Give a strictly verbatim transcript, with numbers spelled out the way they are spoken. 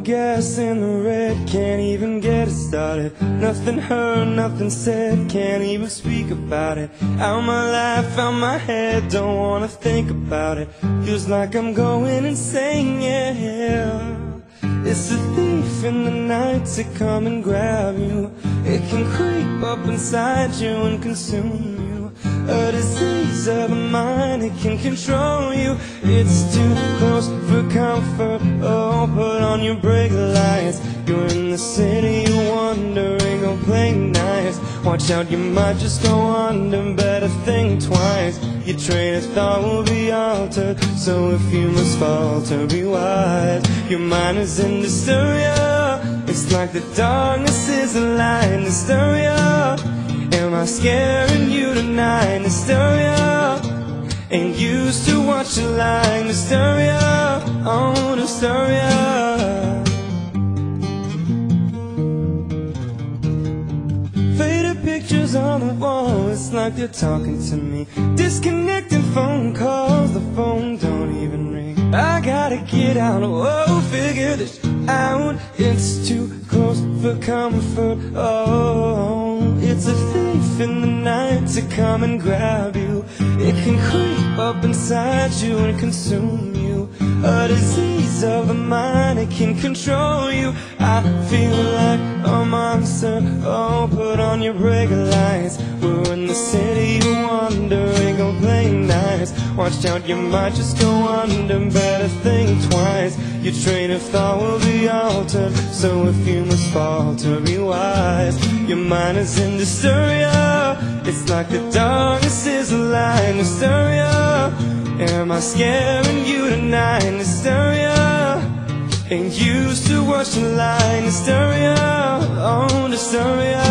gas in the red, can't even get it started. Nothing heard, nothing said, can't even speak about it. Out my life, out my head, don't wanna think about it. Feels like I'm going insane, yeah. It's a thief in the night to come and grab you. It can creep up inside you and consume you. A disease of the mind, it can control you. It's too close for comfort, oh, put on your brake lights. You're in the city, you're wandering, go play nice. Watch out, you might just go under, better think twice. Your train of thought will be altered, so if you must falter, be wise. Your mind is in hysteria, it's like the darkness is a lie in hysteria. Am I scaring you tonight? Hysteria. Ain't used to watch you lying. Hysteria. Oh, hysteria. Faded pictures on the wall, it's like they're talking to me. Disconnecting phone calls, the phone don't even ring. I gotta get out, oh, figure this out. It's too close for comfort, oh. It's a thief in the night to come and grab you. It can creep up inside you and consume you. A disease of the mind, it can control you. I feel like a monster, oh, put on your brake lights. We're in the city, you wandering, go play nice. Watch out, you might just go under, better think twice. Your train of thought will be altered, so if you must falter, be wise. Your mind is in hysteria, it's like the darkness is a lie in hysteria. Am I scaring you tonight? Hysteria. Ain't used to watch the line. Hysteria. Oh, hysteria.